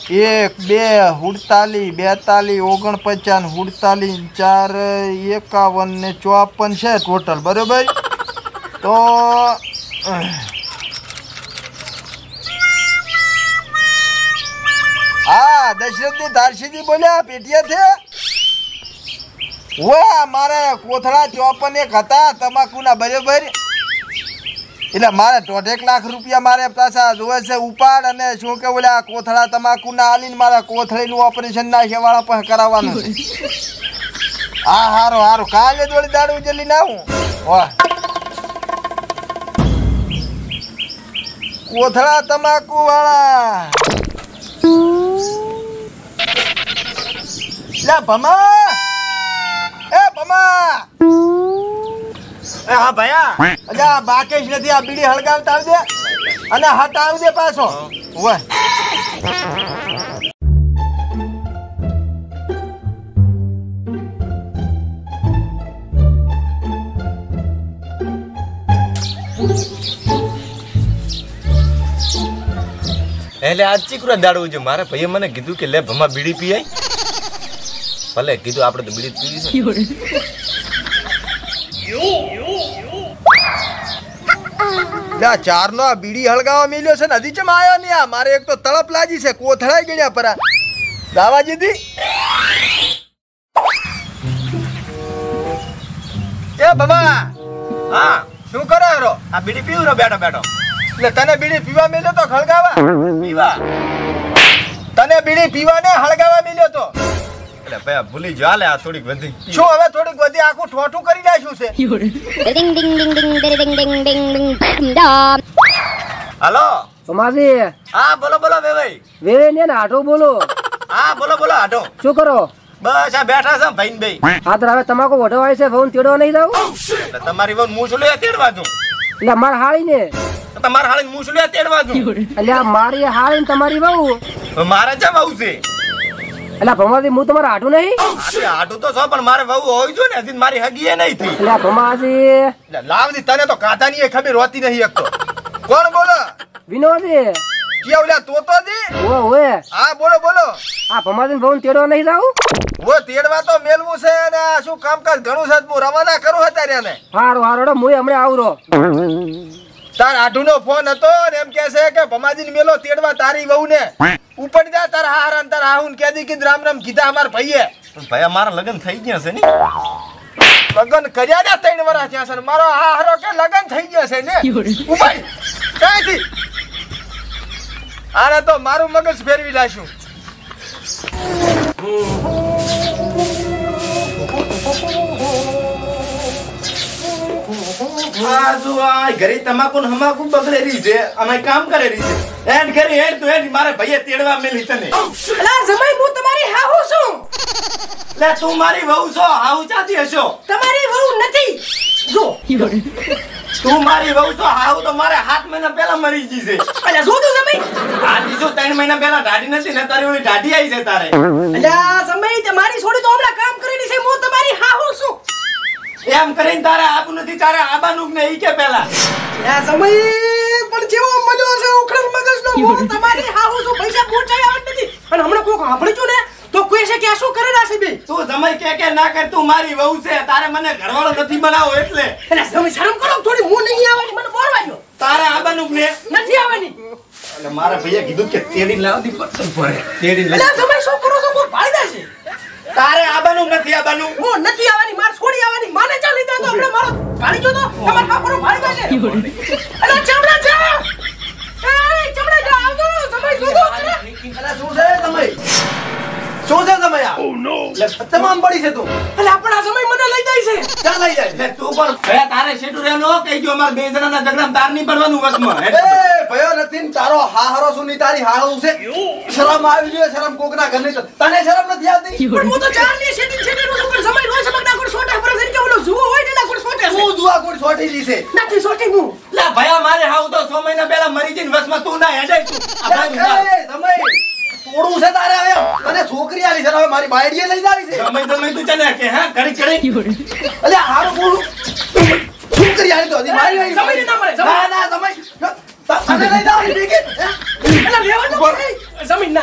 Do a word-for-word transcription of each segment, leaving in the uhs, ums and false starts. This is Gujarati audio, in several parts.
એક બે હુડતાલીસ બેતાલીસ ઓગણપચાસ હુડતાલીસ ચાર એકાવન ને ચોપન છે ટોટલ બરોબર. તો હા દશરથજી ધારસીજી બોલ્યા પેટીયાથી. વાહ મારે કોથળા ચોપન એક હતા તમાકુના બરોબર. એટલે મારે દોઢેક લાખ રૂપિયા મારે પાછા જોવે છે ઉપાડ અને શું કે ઓલા કોથળા તમાકુના આલીને મારા કોથળીનું ઓપરેશન ના છે વાળા પણ કરાવવાનું છે. હા હારો હારો કાલે જોડી દાડું જલ્દી ના આવું. વાહ કોથળા તમાકુ વાળા લે ભમા એ ભમા. હા ભયા અજા બાકેશ નથી આ બીડી હળગાવતા આવજે અને હટ આવજે પાછો. ઓય એટલે આજ ચીકરો દાડવું છે મારે ભાઈએ મને કીધું કે લે ભમા બીડી પીવાય. ભલે કીધું આપણે તો બીડી પીવી છે. ચાર નો આ બીડી હળગાવા મેલ્યો છે ને હજી ચમ આવ્યો નહીં. આ મારે એક તો તળપ લાગી છે કોથળાઈ ગયા પરા દાવાજી થી. એ ભમા હા શું કરે રો? આ બીડી પીવું રો બેઠો બેઠો. એટલે તને બીડી પીવા મેલ્યો તો હળગાવા પીવા તને બીડી પીવા ને હળગાવા મેલ્યો તો. એટલે ભાઈ ભૂલી જો હાલે આ થોડીક વધી. શું હવે થોડીક વધી આખું ઠોઠું કરી નાખ્યું છે. Ding ding ding ding ding ding ding ding ding ding. હાલો તમારી હા બોલો બોલો વે ભાઈ. વેવે ને આટો બોલો. હા બોલો બોલો આટો. શું કરો? બસ આ બેઠા છે ભાઈ ભાઈ. હા તો હવે તમાકો વઢો આવી છે ફોન તેડવા નહીં જાવ. એટલે તમારી વહુ મૂછું તેડવા દઉં. એટલે માર હાળી ને તમારે હાળી મૂછું તેડવા દઉં. એટલે આ મારી હાળી ને તમારી વહુ મારે જમ આવું છે. એટલે ભમાજી હું તમારે આટું નહીં. આટું તો છો પણ મારે વહુ હોય જો ને હજી મારી હગી એ નહીં થઈ. એટલે ભમાજી લાવની તને તો કાતાની ખબર હોતી નહીં એક તો. કોણ બોલો? વિનોદી કે ઓલા તોતોજી? ઓએ ઓએ હા બોલો બોલો. આ ભમાજી ફોન તેડવા નહીં જાવ. ઓ તેડવા તો મેલવું છે અને શું કામકાજ ઘણું છે હું રવાના કરું હતા ને. હારો હારો હું હમણાં આવરો. તાર આઢુનો ફોન હતો ને એમ કે છે કે ભમાજી મેલો તેડવા તારી વહુ ને ઉપર જા તાર હારા તાર હાહુન કેદી કીધ રામ રામ કીધા અમાર ભાઈએ. ભાઈ અમારા લગ્ન થઈ ગયા છે ને. લગ્ન કર્યા ને ત્રણ વર્ષ થયા છે મારો હારો કે લગ્ન થઈ ગયા છે ને. ઉપાય કાંઈથી આને તો મારું મગજ ફેરવી લાશું. આ જો આ ઘરે તમાકુ ને હમાકુ બગડે રહી છે અમે કામ કરે રહી છે. એન્ડ કરી એન્ડ તો એન્ડ મારે ભાઈએ તેડવા મેલી તને. અલા જમાઈ હું તમારી હાહુ છું. લે તું મારી વહુ છો હાહુ ચાતી હશો. તમારી વહુ નથી. જો તું મારી વહુ છો હાહુ તો મારે સાત મહિના પહેલા મરી ગઈ છે. અલા જો તું જમાઈ આજી જો ત્રણ મહિના પહેલા ઢાડી નથી ને તારી ઓલી ઢાડી આવી છે તારે. અલા જમાઈ તમારી છોડી તો હમણાં કામ કરેલી છે હું તમારી હાહુ છું. એમ કરીને તારે આબુ નથી તારે આબાનું ને ઈ કે પહેલા. અલા જમાઈ પણ જેવો મળ્યો છે ઉખડ મગજનો હું તમારી હાહુ છું. પૈસા પહોંચાય આવત નથી અને હમણાં કોક સાંભળ્યું ને તો કોઈ છે કે શું કરે રાસી બે. તું જમાઈ કે કે ના કર તું મારી વહુ છે તારે મને ઘરવાળો નથી બનાવો એટલે. અલા જમાઈ શરમ કરો થોડી હું નહીં આવવાની મને બોલવા દો. તારે આબાનું ને નથી આવવાની. એટલે મારા ભૈયા કીધું કે તેડી લાવતી પસંદ પડે. તેડી અલા જમાઈ શું કરો છો કોઈ ફાયદા છે. તારે આબાનું નથી આબાનું. હું નથી આવવાની માર છોડી આવવાની માને ચા લીધા તો આપણે મારો ગાડી જો તો તમાર ખાપરો ભાઈ ગયો છે. અલા ચમડા જા એ ચમડા જા આવજો સમય જોજો. અલા શું છે તમે? શું છે તમે આ? ઓ નો એટલે તમામ પડી છે તું. અલા આપણા સમય મને લઈ જાય છે. ચા લઈ જાય. એટલે તું પણ ભૈયા તારે શેટુ રેનો કહી ગયો અમાર બે જણાના ઝઘડામાં તાર નહીં પડવાનું વસમાં. એ ભયો નથી ને તારો હાહરો શું ની તારી હાળું છે. શરમ આવી જોઈએ શરમ કોકના ઘર ની. તને શરમ નથી આવતી? પણ હું તો ચાર ની સેટિંગ સેટિંગ નું ઉપર સમય રોજ સમગના કોડ છોટા પર છે કે ઓલો જુઓ હોય ને ના કોડ છોટા છે. હું જુઆ કોડ છોટી લી છે. નથી છોટી હું. લા ભૈયા મારે હાવ તો છ મહિના પહેલા મરી જઈને વસમાં તું ના હેડે તું. આ ભાઈ સમય તોડું છે તારે હવે. તને છોકરી આલી છે હવે મારી બાયડીએ લઈ જાવી છે. સમય સમય તું ચને કે હા ઘડી ઘડી. અલે હારું બોલું. છોકરી આલી તો હજી મારી સમય ના મળે. ના ના સમય તને લઈ જાવ ની બેગી. અલા લેવા તો જમીન ના દે.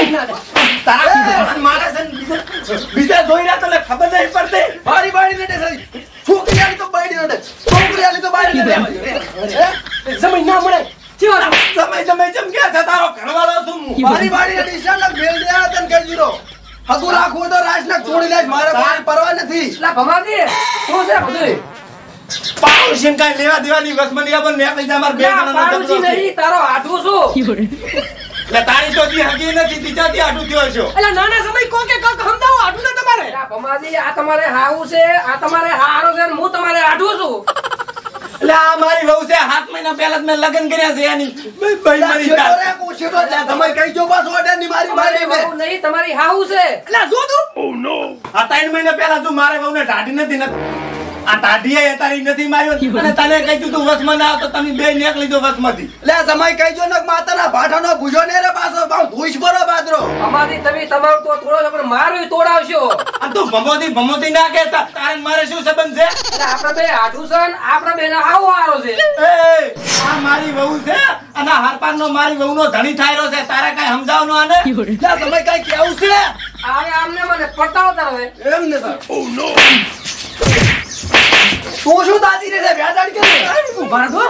ના દે. તારા મારે છે ને બીજા- બીજા જોઈ રહ્યા તને ખબર નહીં પડતી. મારી બાયડી નડે સારી. છોકરી આલી તો બાયડી નડે. છોકરી આલી તો બાયડી નડે. હે? જમીન ના મળે ચેવા ના સમય સમય ચમ ક્યાં છે તારો ઘરવાળો શું હું? મારી બાયડી નડી શાના મેલ દે આ તને કહી દીધો. હગું રાખવું તો રાજના તોડી નાખ. મારે કોઈ પરવા નથી. એટલે ભમાજી શું છે બધું? પાડોશીને કાંઈ લેવા દેવાની વસમાં નહીં આપો ને મેં કીધું અમારે બે એટલે જણાનો પાડોશી ઝઘડો છે. નહીં, તારો આઠું શું? એટલે તારી તો જી હગી નથી તીજાથી આટું થયો છો. એટલે નાના સમય કો કે કાક સમજાવો આટલું ના તમારે એટલે ભમાજી આ તમારે હાવું છે, આ તમારે હારો છે, અને હું તમારે આઠું છું. એટલે આ મારી વહુ છે સાત મહિના પહેલા જ મેં લગ્ન કર્યા છે એની ભાઈ મારી શેઠો રે, કુ શેઠો રે. તમે કઈ જો બસ ઓર્ડર ની મારી તમારી બાયડી વહુ નહીં, તમારી હાવું છે. એટલે જો તું આ ત્રણ મહિના પહેલા તું મારે વહુને ઢાઢી નથી નથી આ ઢાઢીએ તારી નથી માર્યો અને તને કહી તું વસમાં ના આવતો તમે બે નીકળી જો વસમાંથી. લે સમય કઈ જો ને માતાના ભાઠાનો ભૂજો ને રે પાછો બાઉ ધૂઈશ બરો બાદરો. ભમાજી તમે તમારું તો તોડો છો, પણ મારું તોડાવશો. આ તું ભમોતી ભમોતી ના કહેતા તારે ને મારે શું સંબંધ છે? એટલે આપણે બે આઠું છે, ને આપણે બે ના હાવો હારો છે. એ આ મારી વહુ છે અને આ હરપાનનો મારી વહુનો ધણી થાયરો છે તારે કઈ સમજાવનો આને? લે સમય કઈ કેવું છે આવે આમને મને પડતાવો તારો હવે. એમ ને સર. તું શું દાદી રે વ્યાજાડ કે તું ભારત હો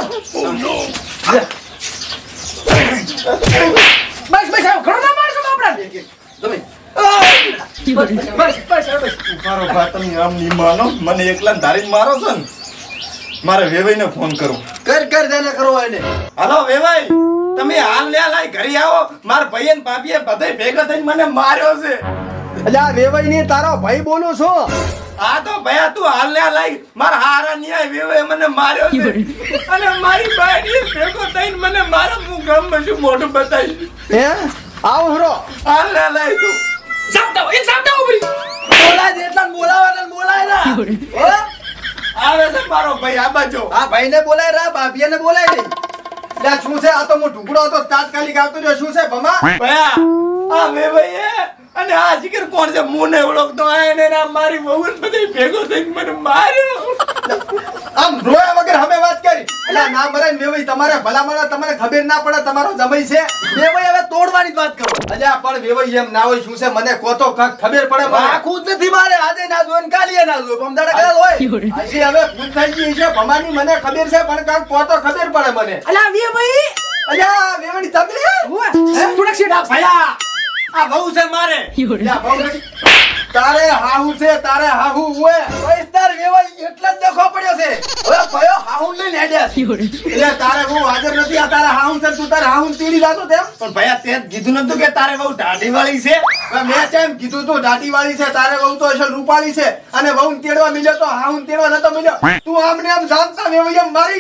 બસ બસ આવ ઘણો ના મારશો બાપડા તમે બસ બસ બસ બસ મારો ભા તમે આમ નહીં માનો મને એકલા ધારીને મારો છો ને મારે વેવાઈને ફોન કરું. કર કર જાને કરો એને. હાલો વેવાઈ તમે હાલ લે લાય ઘરે આવો મારા ભાઈ અને ભાભીએ બધે ભેગા થઈને મને માર્યો છે. અલ્યા વેવાઈ ની તારો ભાઈ બોલું છું. આ તો ભયા તું હાલ લે લાય મારા હારા ન્યાય વેવાઈ મને માર્યો છે અને મારી બાયડીએ ભેગો થઈને મને મારા હું ગામમાં શું મોઢું બતાવી. હે આવો હરો હાલ લે લાય તું સાબડા એક સાબડા ઉભરી બોલાય દે એટલા બોલાવાના બોલાય ના હો આવે છે મારો ભાઈ આ બાજુ. આ ભાઈને બોલાય રા ભાભીને બોલાય નહીં. લે શું છે આ તો હું ઢુકડો હતો તાત્કાલિક આવતો રહ્યો. શું છે ભમા ભયા આ વેવાઈ અને આ શિકર કોણ છે મુને ઓળખતો આ એને ના મારી વહુ ને બધી ભેગો થઈને મને માર્યો. આમ રોયા વગર હવે વાત કરી. એટલે ના મરે ને વેવાઈ તમારે ભલામણ તમને ખબર ના પડે તમારો જમાઈ છે. વેવાઈ હવે તોડવાની જ વાત કરો. અલ્યા પણ વેવાઈ એમ ના હોય શું છે મને કોતો કાંક ખબર પડે. મને આખું જ નથી મારે આજે ના જોઈ ને કાલીએ ના જોઈ પમદાડા કદાચ હોય આજે હવે ભૂલ થઈ ગઈ છે ભમાની મને ખબર છે પણ કાંક કોતો ખબર પડે મને. અલા વે ભાઈ અલ્યા વેવાઈ તમે ઓય થોડાક સીટ આપ ભયા આ વહુ છે મારે. અલ્યા બહુ નથી. તારે હાહુ છે તારે હાહુ હોય પૈસ્તાર વેવાઈ એટલે જ દેખો પડ્યો છે. હવે ભયો હાહુ લઈને હેડ્યા છે. એટલે તારે હું હાજર નથી આ તારે હાહુ છે તું તારે હાહુ તીડી જાતો તેમ. પણ ભયા તે જ કીધું નતું કે તારે બહુ ઢાઢી વાળી છે. હવે મેં કેમ કીધું તું દાઢી વાળી છે તારે વહુ તો અસલ રૂપાળી છે અને વહુ તેડવા મિલ્યો તો હાહુ તેડવા નતો મિલ્યો. તું આમને આમ જાણતા વેવાઈ એમ મારી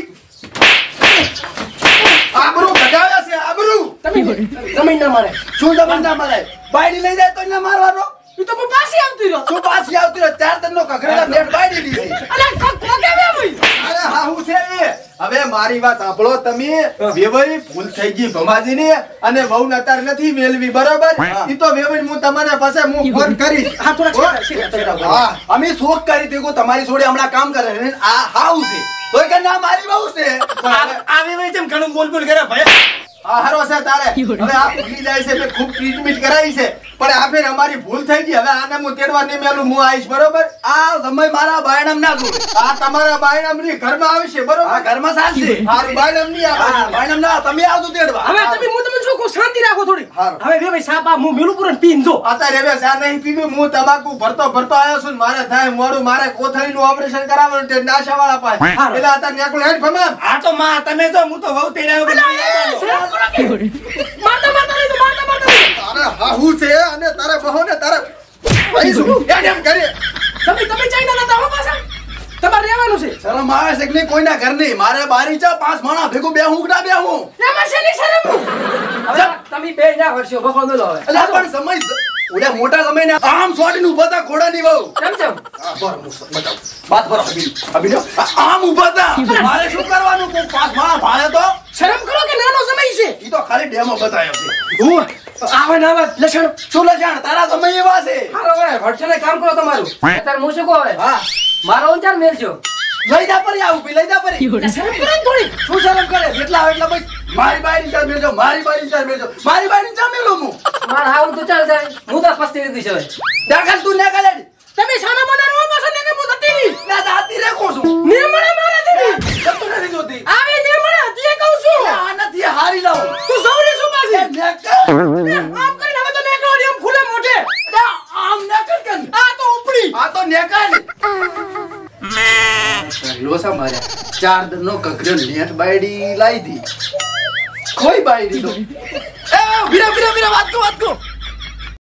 આબરૂ બગાડ્યા છે આબરૂ. તમે જમીન ના મારે શું જમણ ના મળે બાયડી લઈ જાય તો એને મારવાનો. ઈ તો હું પાછી આવતી રહ્યો શું પાછી આવતી રહે ચાર તનનો કકરેલા નેટ બાયડી દીધી. અલા કોક કોકે વે ભાઈ અરે હાહુ છે એ. હવે મારી વાત સાંભળો તમે વેવાઈ ભૂલ થઈ ગઈ ભમાજીની અને વહુ નતાર નથી મેલવી બરોબર. ઈ તો વેવાઈ હું તમારે પાસે હું ફોન કરીશ. હા થોડા સીટ હા અમે શોખ કરી દીધું તમારી જોડે હમણાં કામ કરે છે. આ હાઉ છે તોય કે ના મારી વહુ છે. આવી વહી જેમ ઘણું બોલ બોલ કરે ભયા. આ હારો છે તારે હવે આ ભૂલી જાય છે મેં ખૂબ ટ્રીટમેન્ટ કરાવી છે પણ આ ફેર અમારી ભૂલ થઈ ગઈ. હવે આને હું તેડવા નહીં મેલું હું આવીશ બરોબર. આ સમય મારા બાયણામ ના જોડે આ તમારા બાયણામ ની ઘરમાં આવશે બરોબર. ઘરમાં ચાલશે હારું બાયણામ નહીં આવે બાયણામ ના તમે આવજો તેડવા. હવે તમે હું તમને શું કહું શાંતિ રાખો થોડી હારું. હવે વે ભાઈ સાહેબ આ હું મેલું પૂરણ પીન જો અત્યારે હવે ચા નહીં પીવી હું તમાકુ ભરતો ભરતો આવ્યો છું ને મારે થાય મોડું મારે કોથળીનું ઓપરેશન કરાવવાનું તે નાશાવાળા પાસે એટલે અત્યારે નેકુલ હેડ ફમામ. આ તો માં તમે જો હું તો વહુ તેડાયો કે નહીં આવવાનો. મારતા મારતા નહીં તો મારતા મારતા નહીં. તારે હાહુ છે અને તારે બહુ ને તારે ભાઈ શું એમ એમ કરે. તમે તમે ચાઈના નતા હો પાછા તમારે રહેવાનું છે શરમ આવે છે કે નહીં કોઈના ઘર નહીં મારે બારી ચા પાંચ માણા ભેગું બે હું ના બે હું. એમાં શેની શરમ હવે તમે બે ના કરશો બખો મેલો હવે. એટલે પણ સમય ઓલા મોટા સમય ને આમ સોટીને ઉભા હતા ઘોડાની વહુ. કેમ કેમ હા, બરો, હું બતાવું. વાત બરો, હબી, હબી લો. આ આમ ઉભા હતા. મારે શું કરવાનું કોઈ પાંચ માણા ભાડે તો શરમ કરો કે નાનો સમય છે ઈ તો ખાલી ડેમો બતાવ્યો છે. હું આવે ના આવે લક્ષણ શું લજાણ તારા સમય એવા છે. હારો હવે વડસને કામ કરો તમારું. અત્યારે હું શું કહું હવે હા મારો ચાર મેલજો. લઈ જા પરી આવું પી લઈ જા પરી. શરમ કરો ને થોડી શું શરમ કરે જેટલા આવે એટલા ભાઈ મારી બાયડી ચાલ મેજો મારી બાયડી ચાલ મેજો મારી બાયડી ચાલ મેલો હું મારા હાવ તો ચાલ જાય હું તો પસ્તી દીધી છે હવે દાખલ તું ને કાલે તમે સાના મના રો પાછો ને કે હું થતી ની ના જાતી રે કો છું નિર્મળા મારે દીધી તું નથી જોતી આવે નિર્મળા હતી કહું છું આ નથી હારી લાવ તું સૌરી શું પાછી નેકર આમ કરીને હવે તો નેકળો એમ ખુલે મોઢે આમ નેકર કન આ તો ઉપડી આ તો નેકર લોસા મારે ચાર દનો કકર્યો નેટ બાયડી લાઈ દી કોઈ બાયડી નો એ વિરા વિરા વિરા વાત કો વાત કો